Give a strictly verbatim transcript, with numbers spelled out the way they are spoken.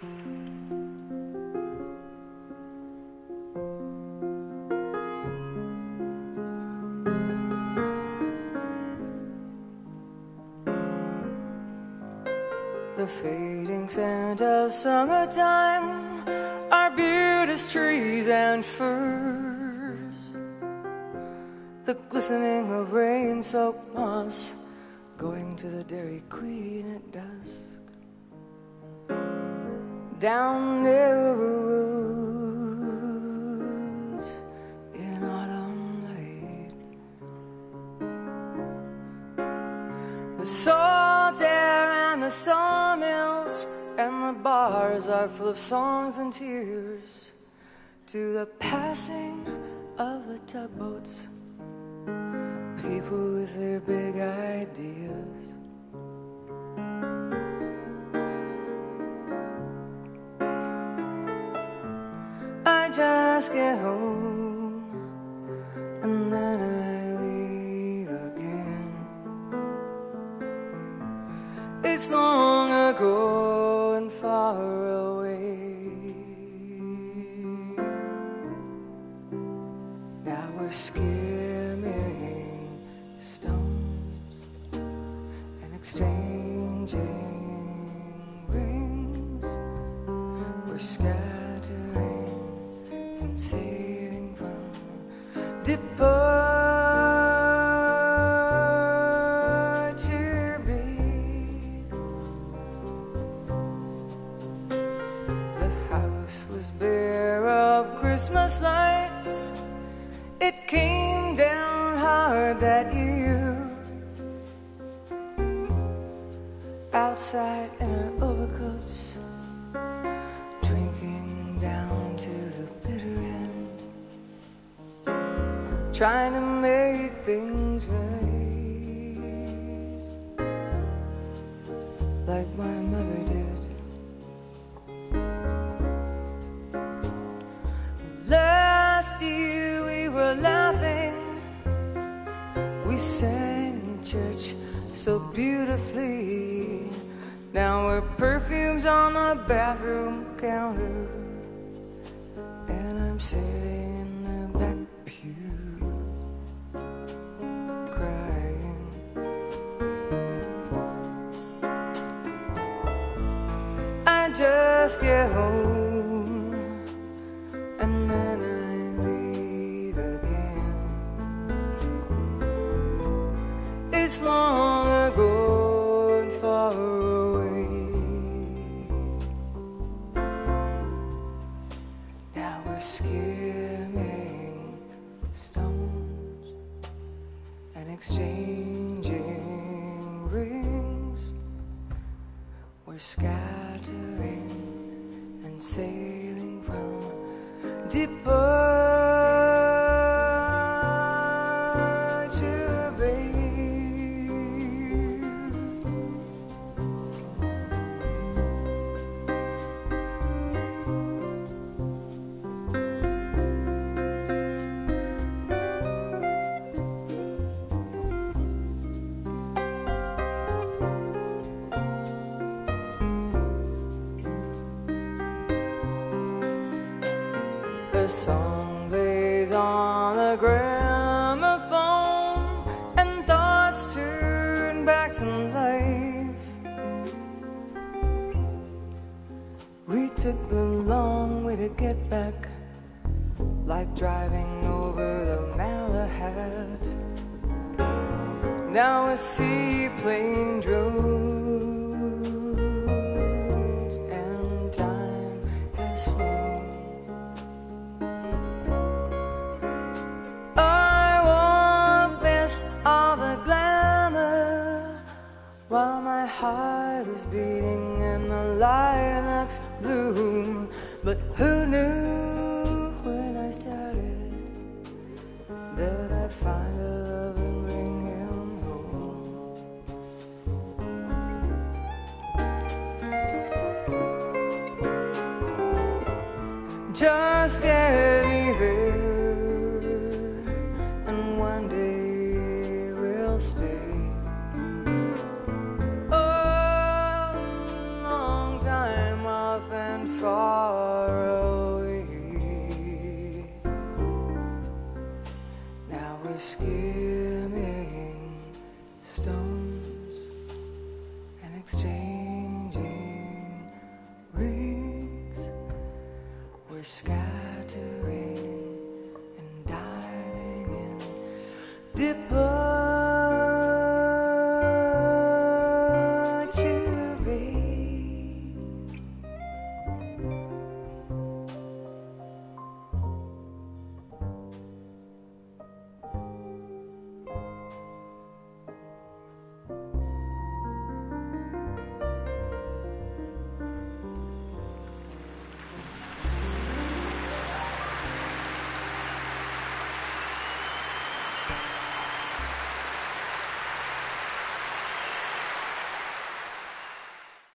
The fading scent of summertime, our beardless trees and firs, the glistening of rain-soaked moss, going to the Dairy Queen at dusk. Down near the roads in autumn light, the salt air and the sawmills and the bars are full of songs and tears to the passing of the tugboats, people with their big ideas. I just get home and then I leave again. It's long ago and far away. Now we're skimming stones and exchanging rings. We're scattering and sailing from departure bay. The house was bare of Christmas lights. It came down hard that year. Outside in our overcoats, drinking down to the bitter end, trying to make things right, like my mother did. Last year we were laughing, we sang in church so beautifully. Now we're perfumes on the bathroom counter, and I'm sitting in the back pew crying. I just get home and then I leave again. It's long ago and far away. Now we're skimming stones and exchanging rings. We're scattering and sailing from departure bay. A song plays on the gramophone and thoughts turn back to life. We took the long way to get back, like driving over the Malahat. Now a seaplane drones and time has flown. While my heart is beating and the lilacs bloom. But who knew when I started that I'd find a love and bring him home? Just get me there, and one day we'll stay. And exchanging rings. We're scattering and diving in, dip